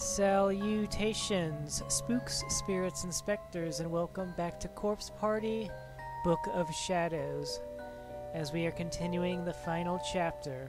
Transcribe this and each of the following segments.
Salutations, spooks, spirits, and specters, and welcome back to Corpse Party, Book of Shadows, as we are continuing the final chapter.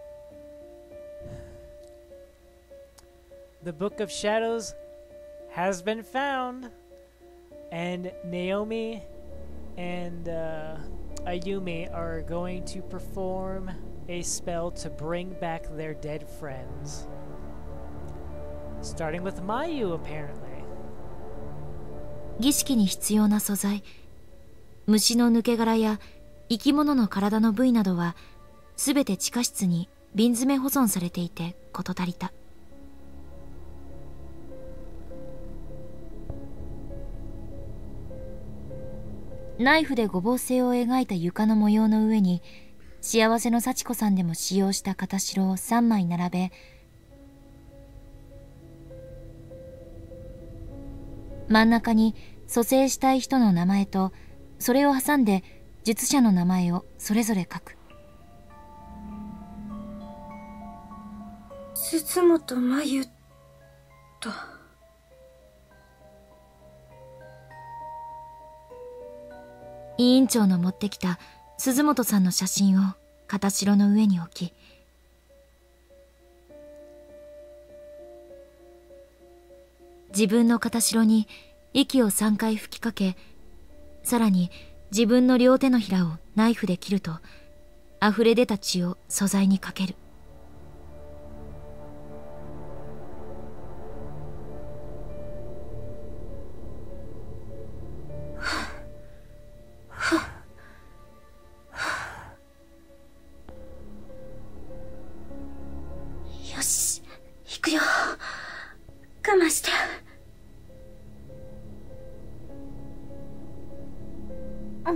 The Book of Shadows has been found, and Naomi and Ayumi are going to perform a spell to bring back their dead friends. Starting with Mayu, apparently. 儀式に必要な素材、虫の抜け殻や生き物の体の部位などはすべて地下室に瓶詰め保存されていて事足りた。ナイフで五芒星を描いた床の模様の上に幸せの幸子さんでも使用した片白を3枚並べ、真ん中に蘇生したい人の名前とそれを挟んで術者の名前をそれぞれ書く。 鈴本真由と。 委員長の持ってきた鈴本さんの写真を片白の上に置き、自分の片白に息を3回吹きかけ、さらに自分の両手のひらをナイフで切ると溢れ出た血を素材にかける。 よし、行くよ。我慢して。うん。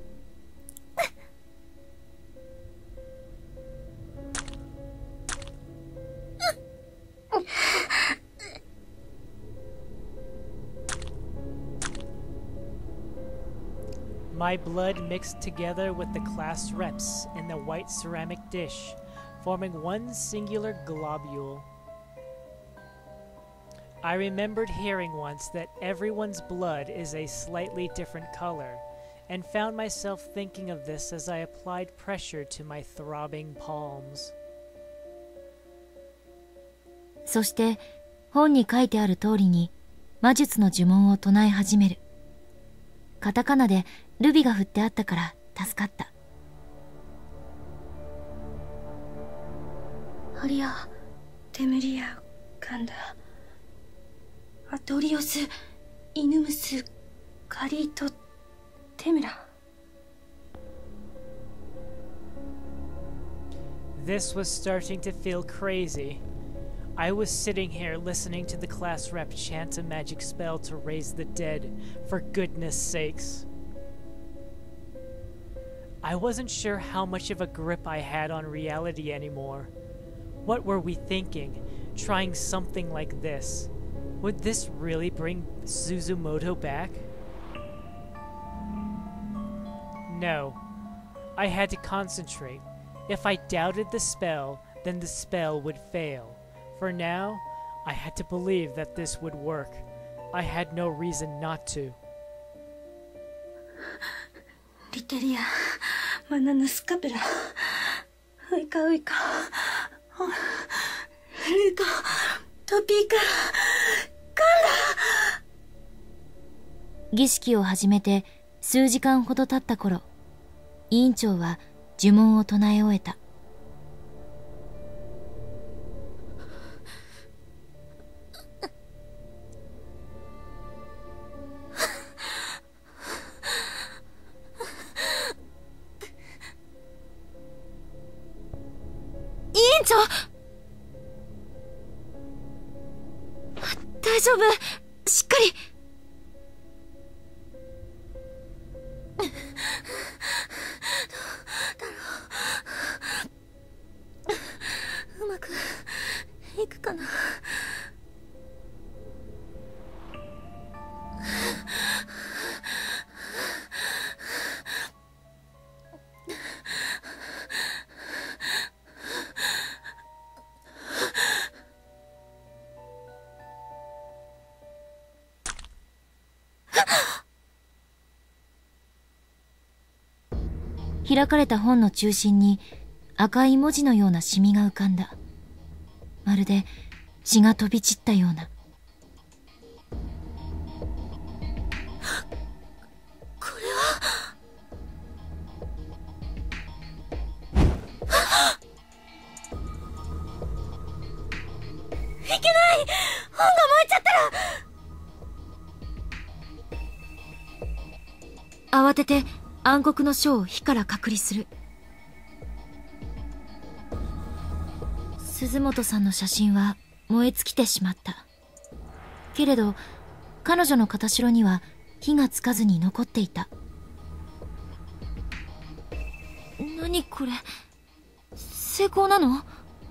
My blood mixed together with the class reps in the white ceramic dish, forming one singular globule. I remembered hearing once that everyone's blood is a slightly different color, and found myself thinking of this as I applied pressure to my throbbing palms. そして本に書いてある通りに魔術の呪文を唱え始める。カタカナでルビが振ってあったから助かった。 アリア・テムリア・ガンダ、アトリオス・イヌムス・カリート・テムラ。 This was starting to feel crazy. I was sitting here listening to the class rep chant a magic spell to raise the dead, for goodness sakes. I wasn't sure how much of a grip I had on reality anymore. What were we thinking, trying something like this? Would this really bring Suzumoto back? No. I had to concentrate. If I doubted the spell, then the spell would fail. For now, I had to believe that this would work. I had no reason not to. リテリア、マナヌスカペラ、ウイカウイカ、ルカ、トピーカ、カンラ。 儀式を始めて数時間ほど経った頃、委員長は呪文を唱え終えた。委員長、大丈夫、しっかり。 うまくいくかな。 開かれた本の中心に赤い文字のようなシミが浮かんだ。まるで血が飛び散ったような。 これは。いけない、本が燃えちゃったら。 慌てて暗黒の書を火から隔離する。鈴本さんの写真は燃え尽きてしまった。けれど彼女の片白には火がつかずに残っていた。何これ、成功なの？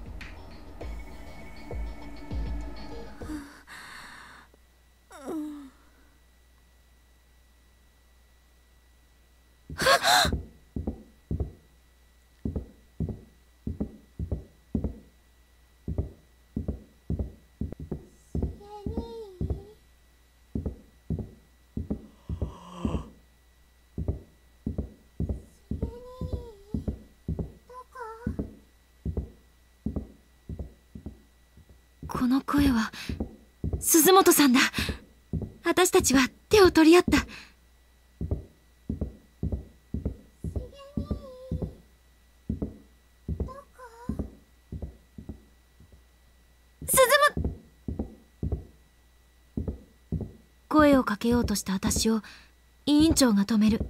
この声は鈴本さんだ。私たちは手を取り合った。声をかけようとした私を委員長が止める。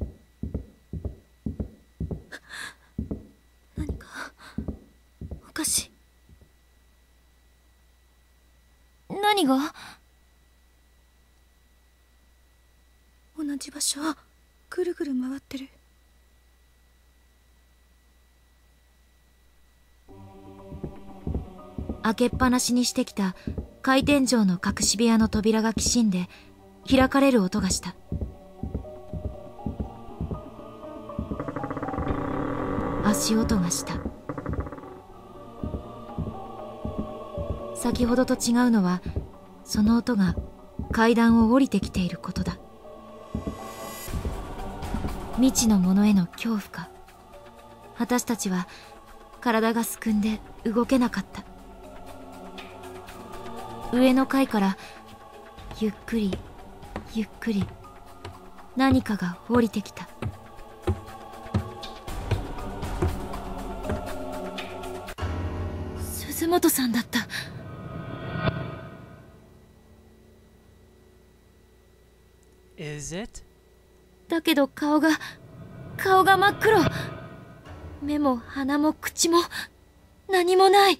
何かおかしい。何が？ 同じ場所をぐるぐる回ってる。 開けっぱなしにしてきた回天井の隠し部屋の扉がきしんで開かれる音がした。足音がした。先ほどと違うのはその音が階段を降りてきていることだ。未知のものへの恐怖か、私たちは体がすくんで動けなかった。上の階からゆっくりゆっくり何かが降りてきた。鈴本さんだった。 Is it? だけど顔が真っ黒。目も鼻も口も何もない。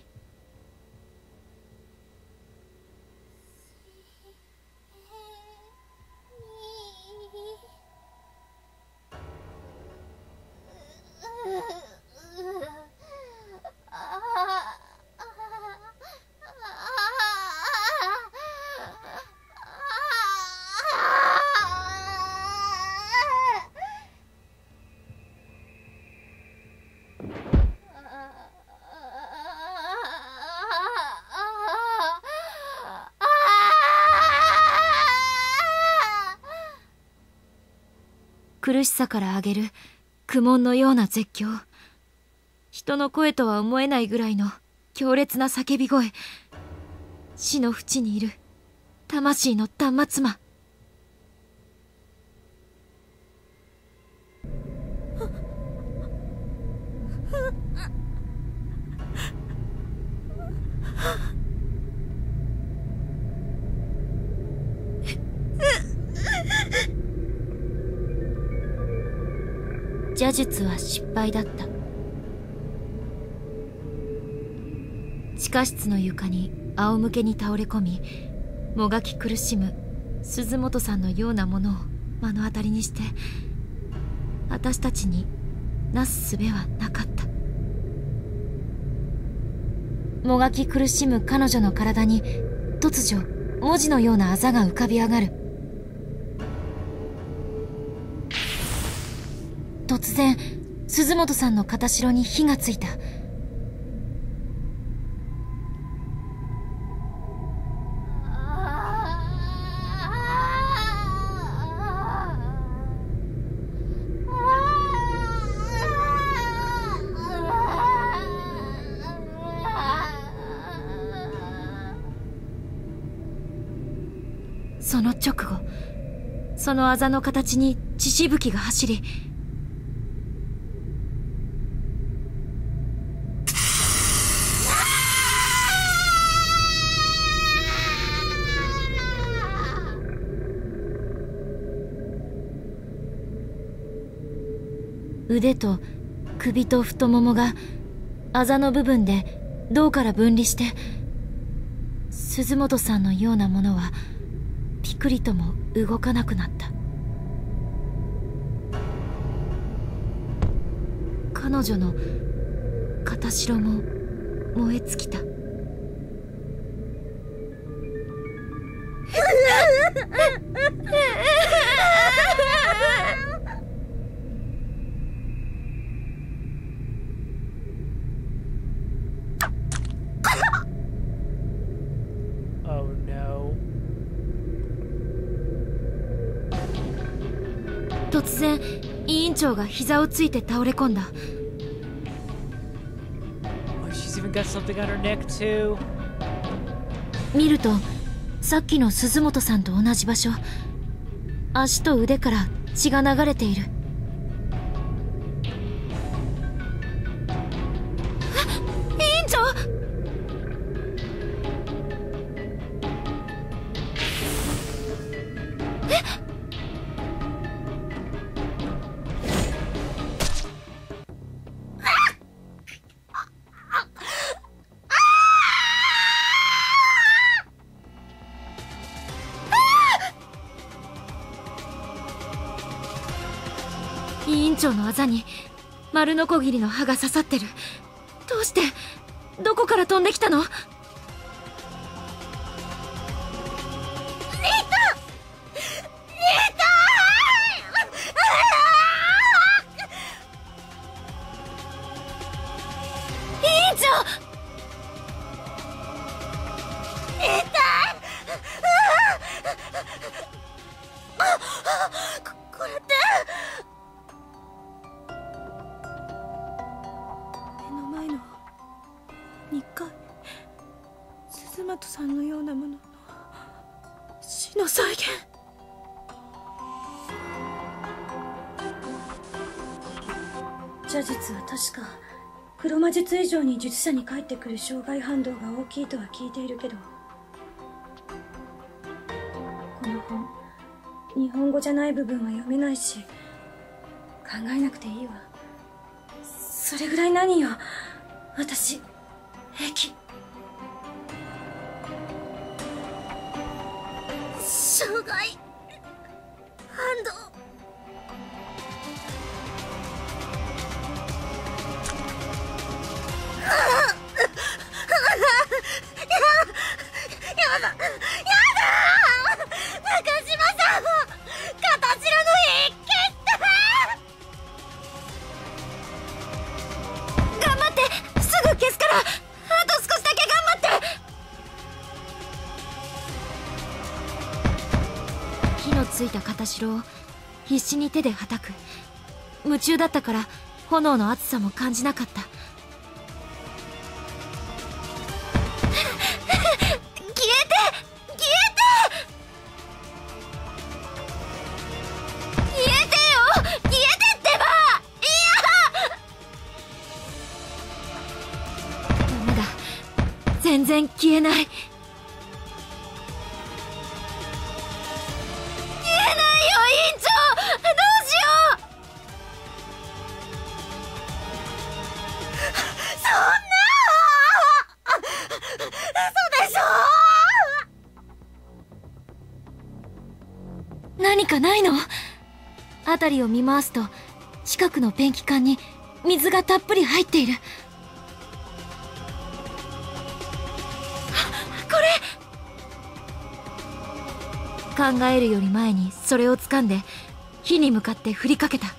苦しさから上げる苦悶のような絶叫。人の声とは思えないぐらいの強烈な叫び声。死の淵にいる魂の断末魔。邪術は失敗だった。地下室の床に仰向けに倒れ込み、もがき苦しむ鈴本さんのようなものを目の当たりにして、私たちになす術はなかった。もがき苦しむ彼女の体に突如文字のようなあざが浮かび上がる。突然鈴本さんの片白に火がついた。 その直後、そのあざの形に血しぶきが走り、腕と首と太ももがあざの部分で胴から分離して、鈴本さんのようなものはピクリとも動かなくなった。彼女の片白も燃え尽きた。 Oh no. 突然委員長が膝をついて倒れ込んだ。 Oh, she's even got something on her neck too. 見るとさっきの鈴本さんと同じ場所、足と腕から血が流れている。委員長！委員長のあざに丸ノコギリの刃が刺さってる。どうして？どこから飛んできたの？委員長！これって目の前の2階、鈴本さんのようなものの死の再現。邪術は確か黒魔術以上に術者に返ってくる障害反動が大きいとは聞いているけど、この本日本語じゃない部分は読めないし、考えなくていいわ。それぐらい何よ、私平気。障害反動。やだ中島さん、形の筆記頑張って、すぐ消すから。あと少しだけ頑張って。 火のついた片白を必死に手で叩く。夢中だったから炎の熱さも感じなかった。全然消えない。消えないよ、委員長。どうしよう。そんな嘘でしょ。何かないの？辺りを見回すと近くのペンキ缶に水がたっぷり入っている。考えるより前にそれを掴んで火に向かって振りかけた。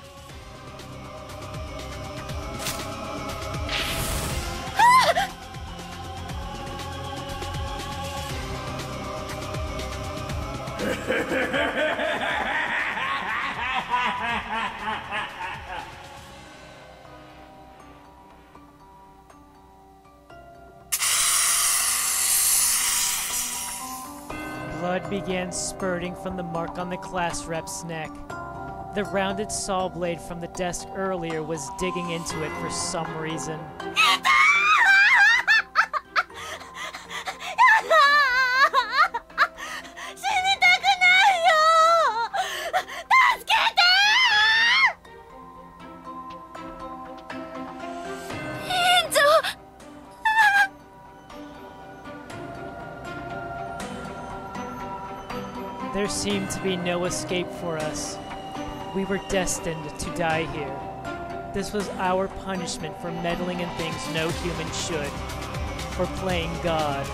Blood began spurting from the mark on the class rep's neck. The rounded saw blade from the desk earlier was digging into it for some reason. There seemed to be no escape for us. We were destined to die here. This was our punishment for meddling in things no human should. For playing God.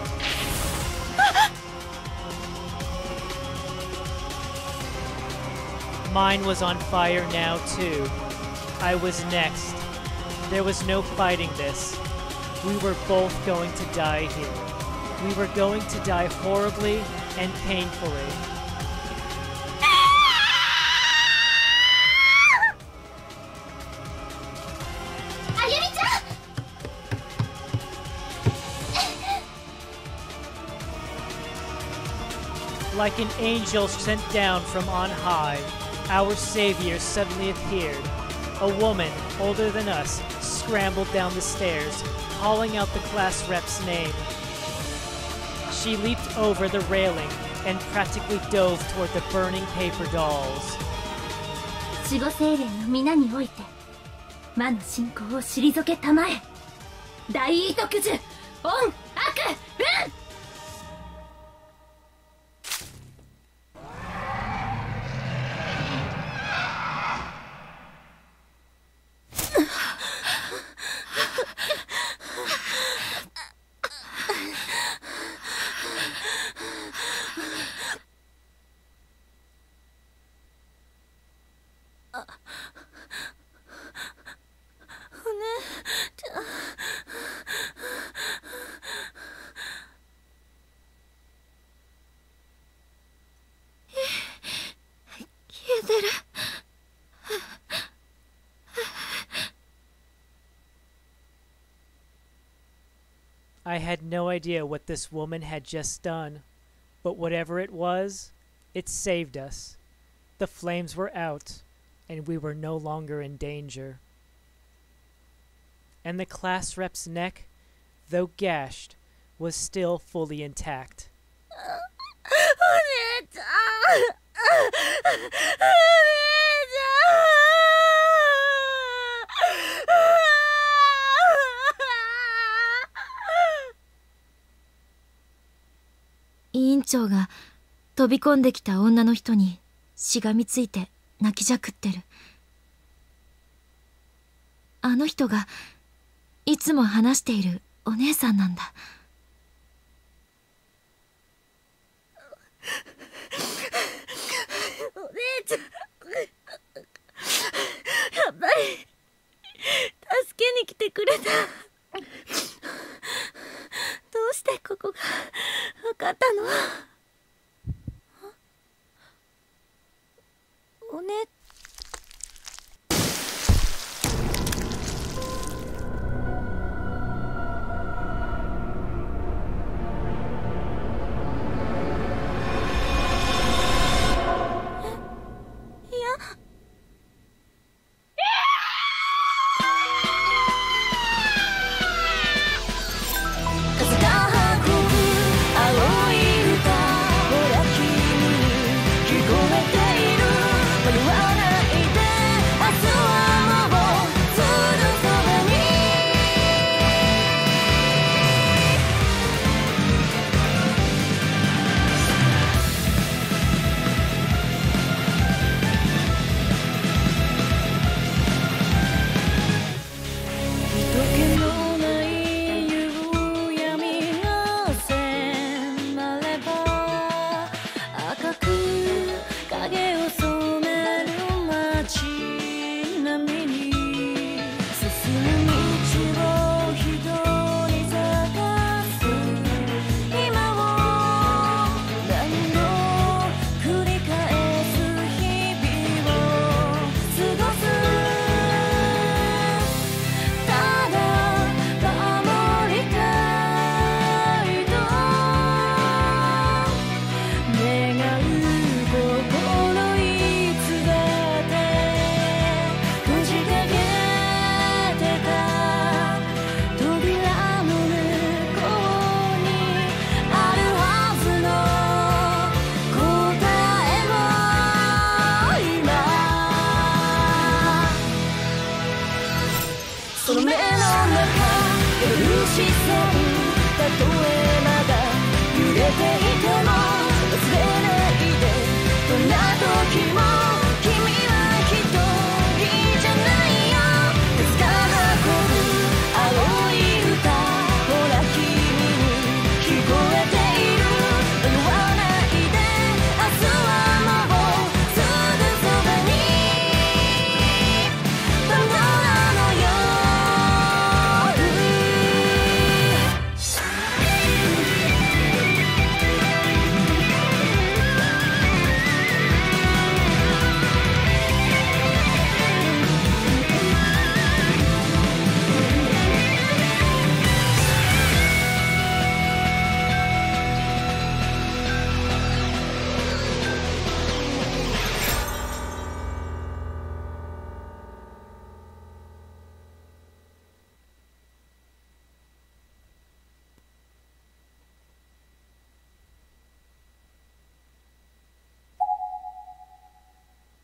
Mine was on fire now too. I was next. There was no fighting this. We were both going to die here. We were going to die horribly and painfully. Like an angel sent down from on high, our savior suddenly appeared. A woman, older than us, scrambled down the stairs, calling out the class rep's name. She leaped over the railing and practically dove toward the burning paper dolls. 守護精霊の皆において魔の信仰を退けたまえ。大異特呪恩悪運。 I had no idea what this woman had just done, but whatever it was, it saved us. The flames were out, and we were no longer in danger. And the class rep's neck, though gashed, was still fully intact. 委員長が飛び込んできた女の人にしがみついて泣きじゃくってる。あの人がいつも話しているお姉さんなんだ。 お姉ちゃん、やっぱり助けに来てくれた。どうしてここが分かったの？お姉青い歌ほら君に聞こえている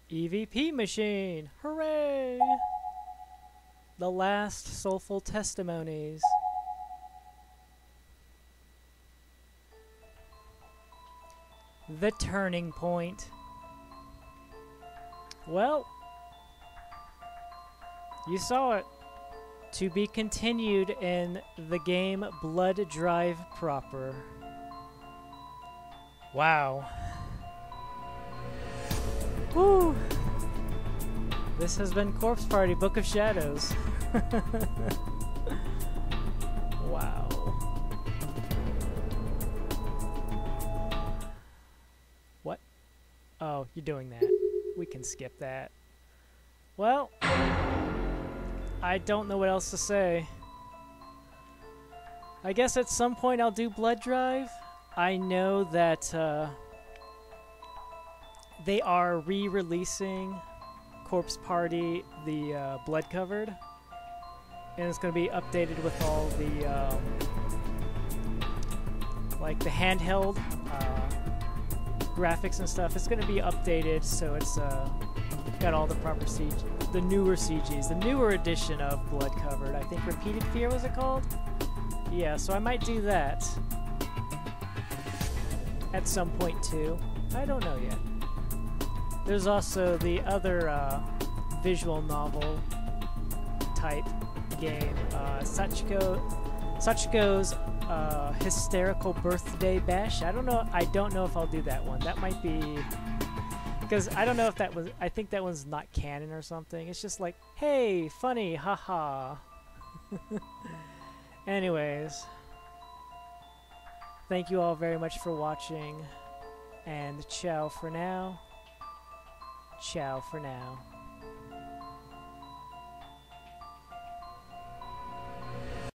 EVP machine! Hooray! The last soulful testimonies. The turning point. Well, you saw it. To be continued in the game Blood Drive proper. Wow. Woo! This has been Corpse Party Book of Shadows. Wow. What? Oh, you're doing that. We can skip that. Well, I don't know what else to say. I guess at some point I'll do Blood Drive. I know that they are re-releasing Corpse Party, the Blood Covered, and it's going to be updated with all the like the handheld graphics and stuff. It's going to be updated, so it's got all the proper CG, the newer CGs, the newer edition of Blood Covered. I think Repeated Fear was it called? Yeah, so I might do that at some point too. I don't know yet. There's also the other visual novel type game, Sachiko's Hysterical Birthday Bash. I don't know if I'll do that one. That might be because I don't know if that was. I think that one's not canon or something. It's just like, hey, funny, haha. Anyways, thank you all very much for watching, and ciao for now. Ciao for now.